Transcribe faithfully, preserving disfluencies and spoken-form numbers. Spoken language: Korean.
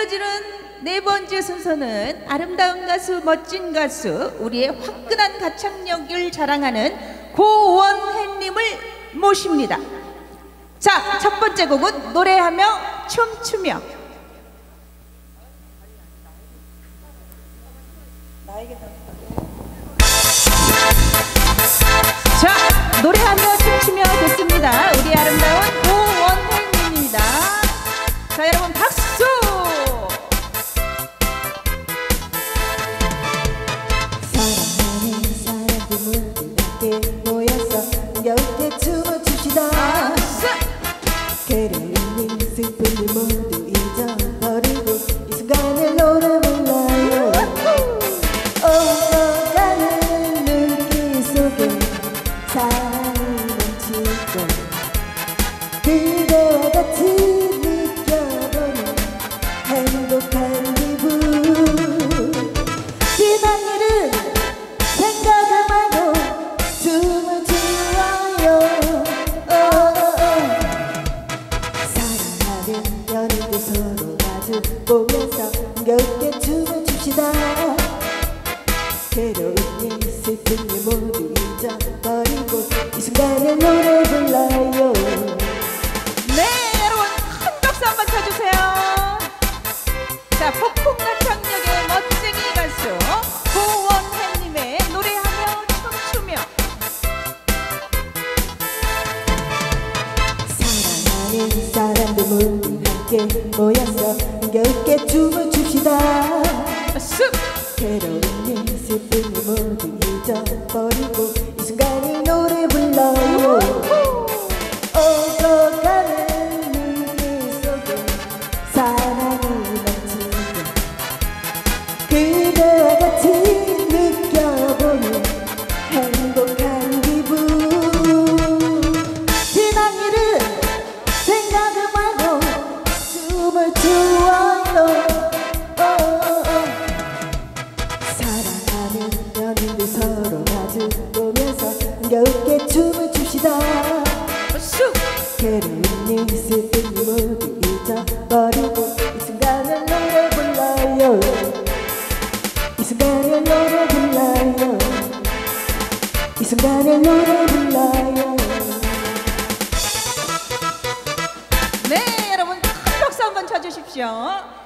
이어지는 네 번째 순서는 아름다운 가수, 멋진 가수, 우리의 화끈한 가창력을 자랑하는 고원혜님을 모십니다. 자, 첫 번째 곡은 노래하며 춤추며. 자, 노래하며 춤추며 됐습니다. 우리 아름다운 고원혜님입니다. 자, 여러분 박수! 사랑하는 사람들 모두 함께 모여서 여기에 춤을 춥시다. 괴로운 일 슬픈 일 모두 잊어버리고 이 순간을 노래 불러요. 오고가는 눈길 속에 사랑이 넘치고 그대와 같이 느껴보는 행복한 기분. 지난 일은 생각을 말고 춤을 추어요. 사랑하는 연인들 서로 마주 보면서 함께 춤을 춥시다. 괴로운 일 슬픈 일 모두 잊어버리고 이 순간에 노래 불러요. 네, 여러분 큰 박수 한번 쳐주세요. 자, 폭풍 가창력의 멋쟁이 가수 고원혜님의 노래하며 춤추며. 사랑하는 사람들 모두 함께 모여서 함께 춤을 춥시다. 쑥! 괴로운 일 슬픈 일 모두 잊어버리고 이 순간에 노래 불러요. 오고 가는 눈길 속에 사랑이 넘치고 그대와 같이 느껴보는 행복한 기분. 지난 일은 생각을 말고 춤을 추어요. 사랑하는 연인들 서로 마주 보면서 함께 춤을 춥시다. 쑥! 괴로운 일 슬픈 일 모두 잊어버리고 이 순간을 노래 불러요. 이 순간을 노래 불러요. 이 순간을 노래 불러요. 네, 여러분 큰 박수 한번 쳐주십시오.